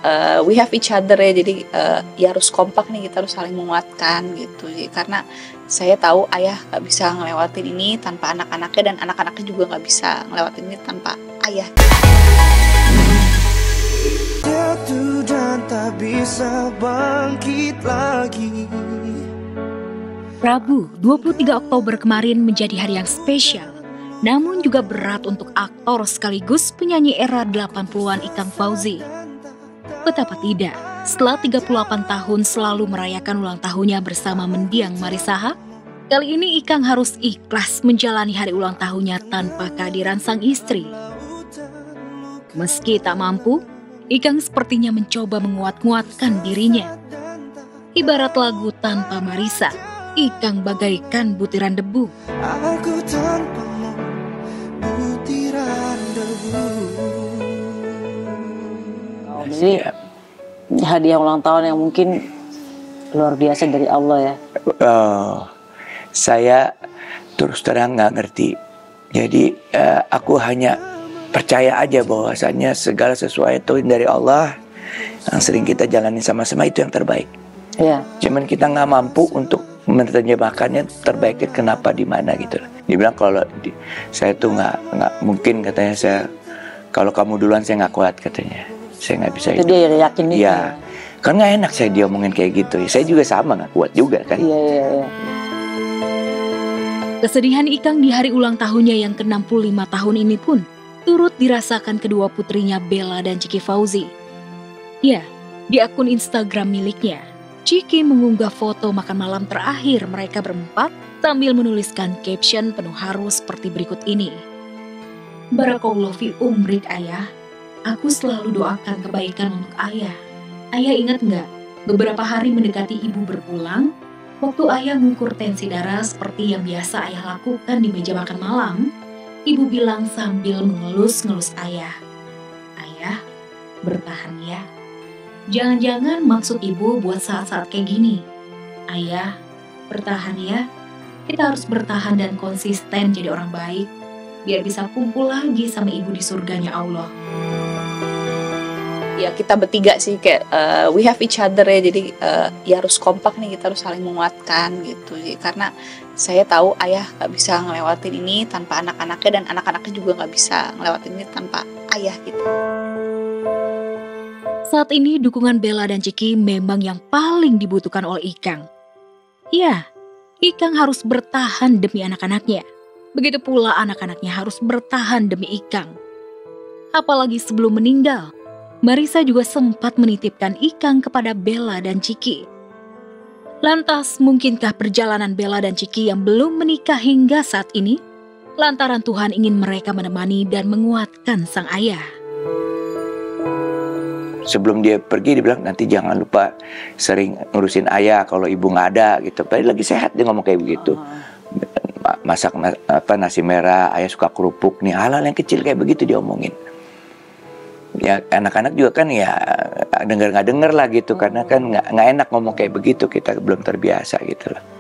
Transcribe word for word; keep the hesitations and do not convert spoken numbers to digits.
uh, we have each other ya, jadi uh, ya harus kompak nih, kita harus saling menguatkan gitu. Jadi, karena saya tahu ayah nggak bisa ngelewatin ini tanpa anak-anaknya, dan anak-anaknya juga nggak bisa ngelewatin ini tanpa ayah. Jatuh dan tak bisa bangkit lagi. Rabu, dua puluh tiga Oktober kemarin menjadi hari yang spesial, namun juga berat untuk aktor sekaligus penyanyi era delapan puluhan Ikang Fauzi. Betapa tidak, setelah tiga puluh delapan tahun selalu merayakan ulang tahunnya bersama mendiang Marisaha, kali ini Ikang harus ikhlas menjalani hari ulang tahunnya tanpa kehadiran sang istri. Meski tak mampu, Ikang sepertinya mencoba menguat-nguatkan dirinya. Ibarat lagu tanpa Marisa, Ikang bagaikan butiran debu. Aku tanpa butiran debu. Jadi hadiah ulang tahun yang mungkin luar biasa dari Allah ya. Oh, saya terus terang nggak ngerti. Jadi uh, aku hanya percaya aja bahwasannya segala sesuatu dari Allah yang sering kita jalani sama-sama itu yang terbaik. Iya. Cuman kita nggak mampu untuk menerjemahkannya terbaiknya kenapa di mana gitu. Dia bilang kalau di, saya tuh nggak nggak mungkin, katanya saya kalau kamu duluan saya nggak kuat katanya. Saya nggak bisa itu. Itu dia yakin itu. Iya. Kan nggak enak saya dia omongin kayak gitu. Saya juga sama nggak kuat juga kan. Iya iya iya. Kesedihan Ikang di hari ulang tahunnya yang ke enam puluh lima tahun ini pun turut dirasakan kedua putrinya Bella dan Ciki Fauzi. Ya, di akun Instagram miliknya, Ciki mengunggah foto makan malam terakhir mereka berempat sambil menuliskan caption penuh haru seperti berikut ini. Barakallahu fi umrik ayah, aku selalu doakan kebaikan untuk ayah. Ayah ingat nggak, beberapa hari mendekati ibu berpulang, waktu ayah mengukur tensi darah seperti yang biasa ayah lakukan di meja makan malam, ibu bilang sambil mengelus-ngelus ayah, "Ayah, bertahan ya. Jangan-jangan maksud ibu buat saat-saat kayak gini. Ayah, bertahan ya. Kita harus bertahan dan konsisten jadi orang baik, biar bisa kumpul lagi sama ibu di surganya Allah." Ya kita bertiga sih kayak uh, we have each other ya, jadi uh, ya harus kompak nih, kita harus saling menguatkan gitu. Jadi, karena saya tahu ayah nggak bisa ngelewatin ini tanpa anak-anaknya, dan anak-anaknya juga nggak bisa ngelewatin ini tanpa ayah gitu. Saat ini dukungan Bella dan Ciki memang yang paling dibutuhkan oleh Ikang. Ya, Ikang harus bertahan demi anak-anaknya. Begitu pula anak-anaknya harus bertahan demi Ikang. Apalagi sebelum meninggal, Marisa juga sempat menitipkan Ikang kepada Bella dan Ciki. Lantas, mungkinkah perjalanan Bella dan Ciki yang belum menikah hingga saat ini, lantaran Tuhan ingin mereka menemani dan menguatkan sang ayah? Sebelum dia pergi dia bilang nanti jangan lupa sering ngurusin ayah kalau ibu nggak ada gitu. Padahal lagi sehat dia ngomong kayak begitu. Masak apa nasi merah, ayah suka kerupuk nih, hal-hal yang kecil kayak begitu dia omongin. Ya anak-anak juga kan ya denger nggak denger lah gitu, karena kan nggak nggak enak ngomong kayak begitu, kita belum terbiasa gitu loh.